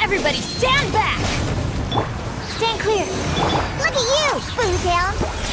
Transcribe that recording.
Everybody stand back! Stand clear! Look at you, Boo Town!